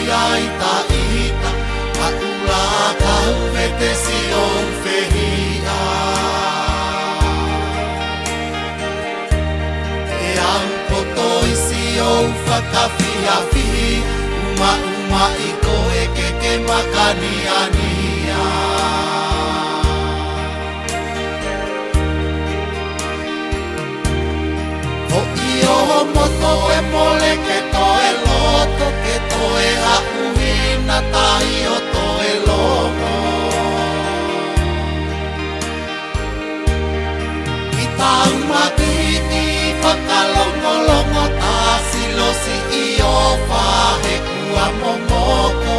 ai ta ita a ula kau vete si on fehia e am potoi si on whakawhia whihi uma uma i koe ke makani ania o io moto e mole ke toe loto ke toe a uina tai o toe lono i tau makiti whakalongolongo ta silosi i o whahe kua momoko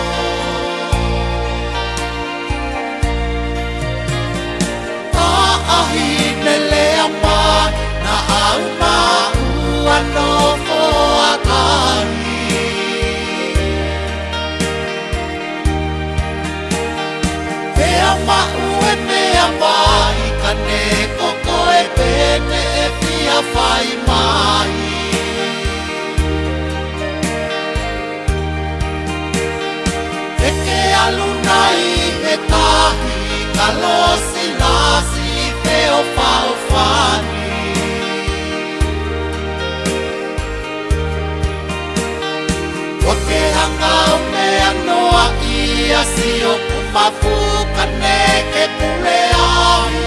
ta ahi ne lea mai na au mau ano fo akani Pea mau e mea mai kane koko e pene e fia fai mai Eke alunai e tahi kalosi lasi feo fao fani Wake hanga o mea noa ia si o kumafu kane ke kule ai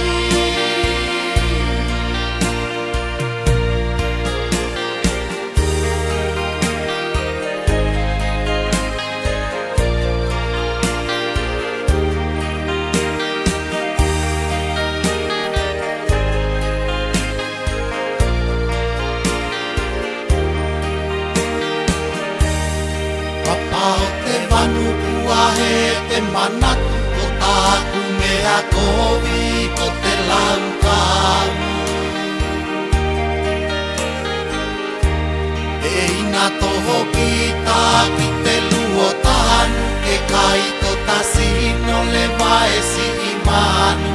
Papao te vanu kua he te manatu ko taku mea kovi ko te laukamu E ina toho kita ki te luo tanu ke kaito tasino le vae si imanu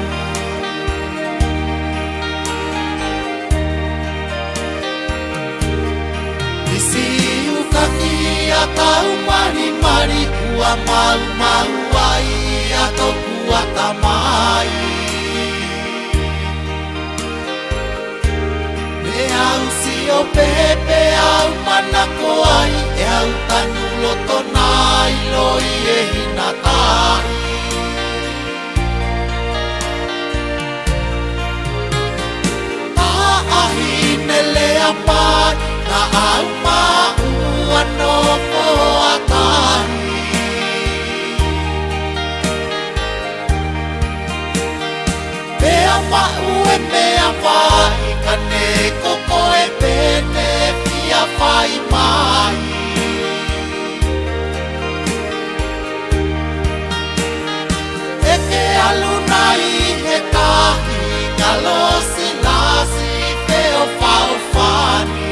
Isi ukaki a tau mani mani kua mau mau ai a tau kua tamai Me au si o pepe au manako ai e au tanu loto nai loi e hina tai Ta ahi ne lea mai na au mau ano po atani Mea mau e mea vai kane koko e pene fia fai mai Eke alunai he tahi kalosi lasi feo fao fani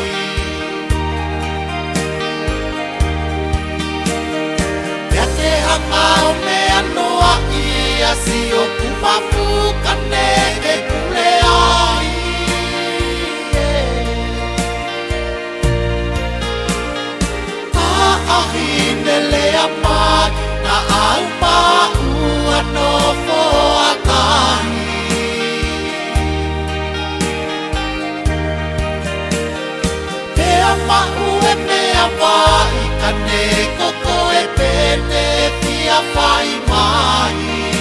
Hangau mea noa ia si o kumafu kane ke kule ai Ta ahi ne lea mai na au mau ano fo akani Mea mau e mea vai kane koko e pene fia fai mai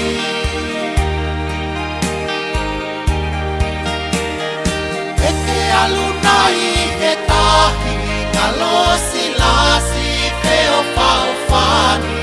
Eke alunai he tahi kalosi lasi feo fao fani